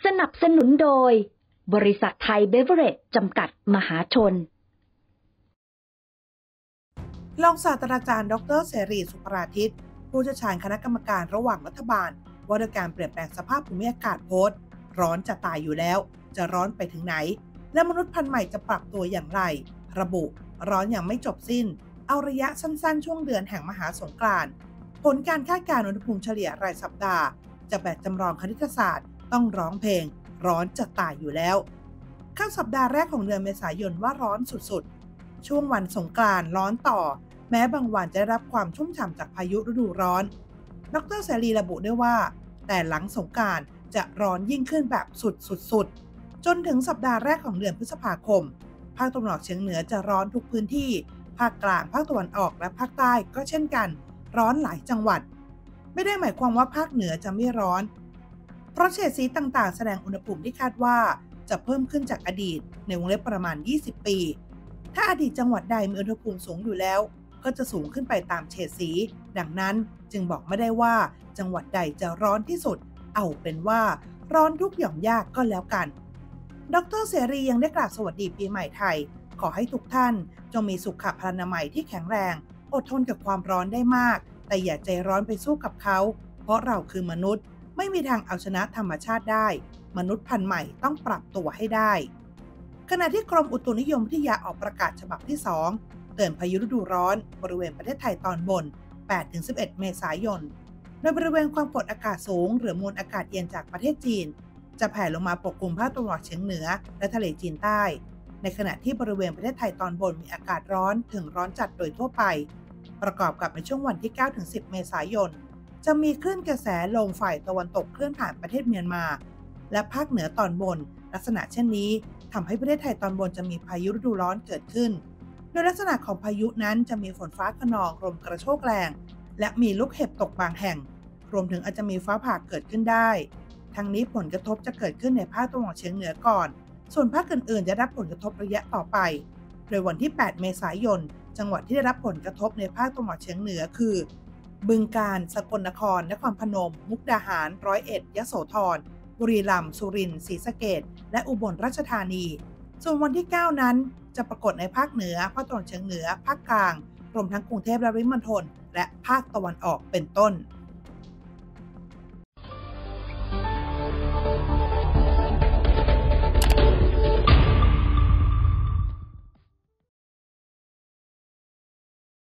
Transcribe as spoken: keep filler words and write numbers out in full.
สนับสนุนโดยบริษัทไทยเบเวอเรจจำกัดมหาชนรองศาสตราจารย์ดร.เสรีสุภราทิตย์ผู้เชี่ยวชาญคณะกรรมการระหว่างรัฐบาลว่าด้วยการเปลี่ยนแปลงสภาพภูมิอากาศโพสต์ร้อนจะตายอยู่แล้วจะร้อนไปถึงไหนและมนุษย์พันธุ์ใหม่จะปรับตัวอย่างไรระบุร้อนอย่างไม่จบสิ้นเอาระยะสั้นๆช่วงเดือนแห่งมหาสงกรานต์ผลการคาดการณ์อุณหภูมิเฉลี่ยรายสัปดาห์จากแบบจำลองคณิตศาสตร์ต้องร้องเพลงร้อนจะตายอยู่แล้วเข้าสัปดาห์แรกของเดือนเมษายนว่าร้อนสุดๆช่วงวันสงกรานต์ร้อนต่อแม้บางวันจะได้รับความชุ่มฉ่ำจากพายุฤดูร้อนดร.เสรีระบุด้วยว่าแต่หลังสงกรานต์จะร้อนยิ่งขึ้นแบบสุดๆจนถึงสัปดาห์แรกของเดือนพฤษภาคมภาคตะวันออกเฉียงเหนือจะร้อนทุกพื้นที่ภาคกลางภาคตะวันออกและภาคใต้ก็เช่นกันร้อนหลายจังหวัดไม่ได้หมายความว่าภาคเหนือจะไม่ร้อนเพราะเฉดสีต่างๆแสดงอุณหภูมิที่คาดว่าจะเพิ่มขึ้นจากอดีตในวงเล็บประมาณยี่สิบปีถ้าอดีตจังหวัดใดมีอุณหภูมิสูงอยู่แล้วก็จะสูงขึ้นไปตามเฉดสีดังนั้นจึงบอกไม่ได้ว่าจังหวัดใดจะร้อนที่สุดเอาเป็นว่าร้อนทุกหย่อมยากก็แล้วกันดร.เสรียังได้กล่าวสวัสดีปีใหม่ไทยขอให้ทุกท่านจงมีสุขภาพนามัยที่แข็งแรงอดทนกับความร้อนได้มากแต่อย่าใจร้อนไปสู้กับเขาเพราะเราคือมนุษย์ไม่มีทางเอาชนะธรรมชาติได้มนุษย์พันธุ์ใหม่ต้องปรับตัวให้ได้ขณะที่กรมอุตุนิยมวิทยาออกประกาศฉบับที่สองเตือนพายุฤดูร้อนบริเวณประเทศไทยตอนบน แปดถึงสิบเอ็ด เมษายนโดยบริเวณความกดอากาศสูงหรือมวลอากาศเย็นจากประเทศจีนจะแผ่ลงมาปกคลุมภาคตะวันออกเฉียงเหนือและทะเลจีนใต้ในขณะที่บริเวณประเทศไทยตอนบนมีอากาศร้อนถึงร้อนจัดโดยทั่วไปประกอบกับในช่วงวันที่ เก้าถึงสิบ เมษายนจะมีคลื่นกระแสลมฝ่ายตะวันตกเคลื่อนผ่านประเทศเมียนมาและภาคเหนือตอนบนลักษณะเช่นนี้ทำให้ประเทศไทยตอนบนจะมีพายุฤดูร้อนเกิดขึ้นโดยลักษณะของพายุนั้นจะมีฝนฟ้าคะนองลมกระโชกแรงและมีลูกเห็บตกบางแห่งรวมถึงอาจจะมีฟ้าผ่าเกิดขึ้นได้ทั้งนี้ผลกระทบจะเกิดขึ้นในภาคตะวันออกเฉียงเหนือก่อนส่วนภาคอื่นๆจะได้รับผลกระทบระยะต่อไปโดยวันที่ แปด เมษายนจังหวัดที่ได้รับผลกระทบในภาคตะวันออกเฉียงเหนือคือบึงกาฬสกลนครนครพนมมุกดาหารร้อยเอ็ดยโสธรบุรีรัมย์สุรินทร์ศรีสะเกษและอุบลราชธานีส่วนวันที่ เก้า นั้นจะปรากฏในภาคเหนือภาคตะวันออกเฉียงเหนือภาคกลางรวมทั้งกรุงเทพและปริมณฑลและภาคตะวันออกเป็นต้น